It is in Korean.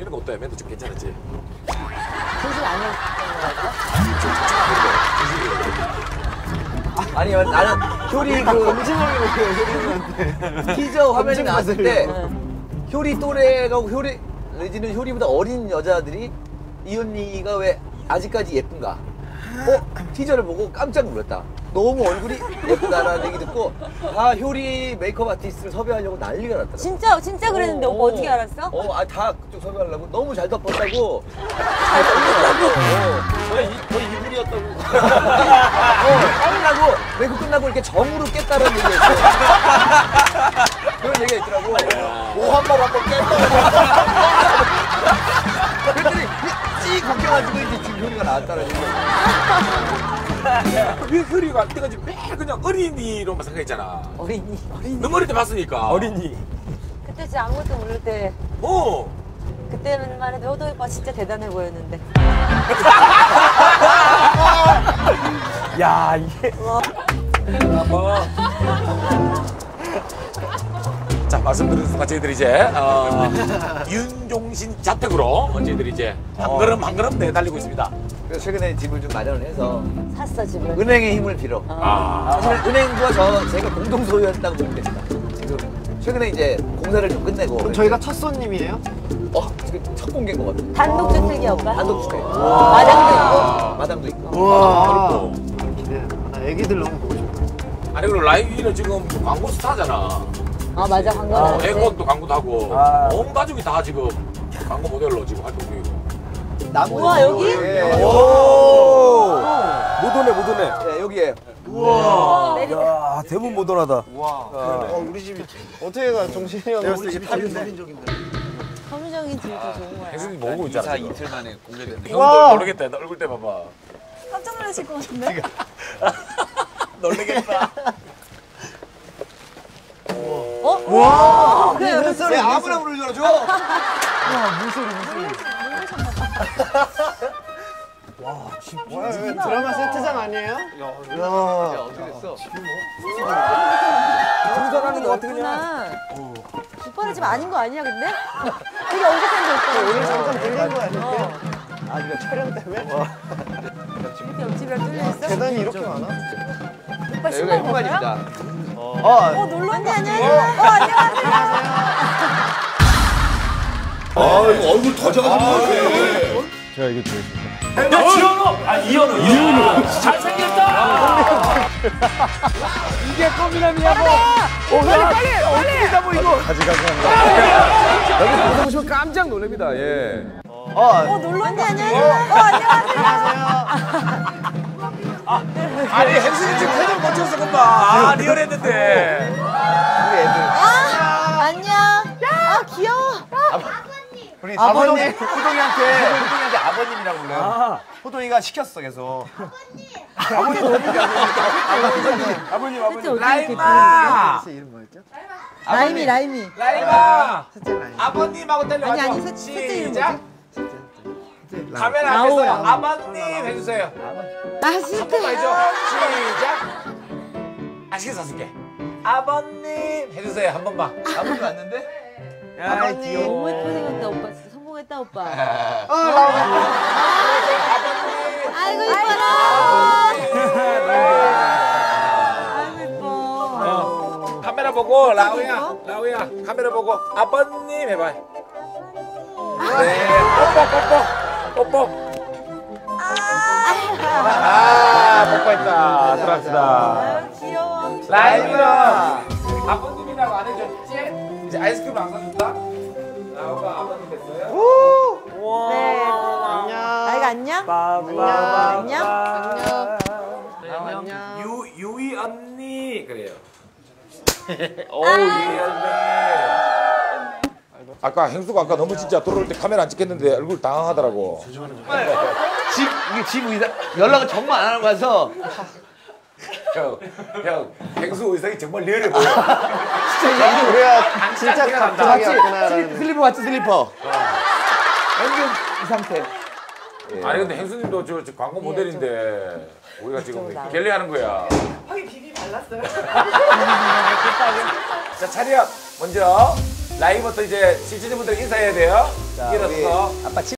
이런 거 어때? 멘트 좀 괜찮았지? 조심 안 했던 아니 나는 효리 그 검증하려고 효리한테 티저 화면이 나왔을 때 거야. 효리 또래가 효리 내지는 효리보다 어린 여자들이 이 언니가 왜 아직까지 예쁜가? 티저를 보고 깜짝 놀랐다. 너무 얼굴이 예쁘다라는 얘기 듣고 다 효리 메이크업 아티스트를 섭외하려고 난리가 났다. 진짜 그랬는데 오빠 어떻게 알았어? 다 그쪽 섭외하려고 너무 잘 덮었다고. 잘 덮었다고? 거의 이불이었다고. 끝나고 메이크업 끝나고 이렇게 정으로 깼다는 얘기했어. 그런 얘기가 있더라고. 오한번 한번 깼다. 그랬더니 찌 걱정가지고 이제 지금 효리가 나왔다는 얘기야. 왜 효리가 때까지 매일 그냥 어린이로만 생각했잖아. 어린이. 너무 어릴 때 봤으니까. 어린이. 그때 진짜 아무것도 모를 때 그때만 해도 효도 오빠 진짜 대단해 보였는데. 야 이게. 자, 말씀드린 순간 저희들이 이제 윤종신 자택으로 저희들이 이제 한 걸음 한 걸음 내달리고 있습니다. 그래서 최근에 집을 좀 마련을 해서 샀어 집을. 은행의 힘을 빌어. 사실 은행과 제가 공동 소유했다고 보면 됩니다. 지금 최근에 이제 공사를 좀 끝내고. 그럼 저희가 첫 손님이에요? 지금 첫 공개인 것 같아요. 단독주택이야 오빠? 단독주택. 마당도 있고. 마당도 있고. 우와. 기대된다. 나 애기들 너무 보고 싶어. 아니 그리고 라이브는 지금 광고 스타잖아. 아 맞아 광고. 에어컨도 광고도 하고 온 가족이 다 지금 광고 모델로 지금 활동 중이고. 우와 여기? 오. 못 오네. 네, 여기에. 야 대문 모던하다. 우리 집이 어떻게 가 정신이 형 우리 집이 서민적인데. 서민적인 집도 좋은 거야. 혜승이 모으고 있잖아. 지금. 이틀 만에 공개됐네. 형도 모르겠다. 너 얼굴 때 봐봐. 깜짝 놀라실 것 같은데? 놀래겠다. 와. 그래 여기 왜 아무나 문을 열어줘? 드라마 세트장 아니에요? 어떻게 됐어? 충전하는 거 같아 그냥. 그냥. 오빠네 집 아닌 거 아니야 근데? 되게 어색한데 오빠. 오늘 잠깐 들린 거 아니에요? 그러니까 촬영 때문에? 이렇게 옆집이랑 뚫려 있어? 계단이 이렇게 많아? 오빠 여기가 신발 벗어요? 현관입니다. 놀러 언니 안녕하세요. 안녕하세요. 이거 얼굴 더 작아진 것 같아. 제가 이거 드리겠습니다. 이현우. 잘생겼다. 이게 꽃미남이야 뭐. 빨리. 뭐 이거. 가져가고 여기 보다 보시면 깜짝 놀랍니다. 예. 놀러 언니 안녕하세요. 안녕하세요. 아니 혜승이 지금 표정 고쳤어 금방. 리얼했는데. 우리 애들. 안녕. 귀여워. 우리 아버님. 호동이한테 아버님이라고 불러요. 호동이가 시켰어 계속. 아버님. 라임아. 이름 뭐였죠? 라임이. 라임아. 아버님하고 때려. 아니 셋째 이름 시작. 뭐지? 카메라 앞에서 아버님 해주세요. 아 한번 싫대. 해줘. 시작. 아시게 사줄게. 아버님 해주세요 한 번만. 아버님 왔는데? 아버님. 너무 예쁘게 생겼다 오빠 진짜 성공했다 오빠. 아이고 이뻐라. 아이고 이뻐. 카메라 보고 라우야 카메라 보고 아버님 해봐. 네 뽀뽀. 뽀뽀했다. 들어갑시다. 아유 귀여워. 라임아 아버님이라고 안 해줬지? 이제 아이스크림 안 사준다? 라우가 아버님 됐어요? 네. 나이가 안녕? 안녕? 안녕. 유이 언니 그래요. 오 유이 언니. 아까 행수가 아까 너무 진짜 들어올 때 카메라 안 찍혔는데 얼굴 당황하더라고. 집 연락을 정말 안 하는 거라서. 형 행수 의상이 정말 리얼해 보여. 진짜 우리가 진짜 갑자기 왔구나라는. 슬리퍼 같지 슬리퍼. 완전 이 상태. 아니 근데 행수님도 저 광고 모델인데 우리가 지금 갤레하는 거야. 거기 비비 발랐어요. 자 차렷 먼저 라이브부터 이제 시청자분들 인사해야 돼요. 자 자, 우리 일어서. 아빠 칠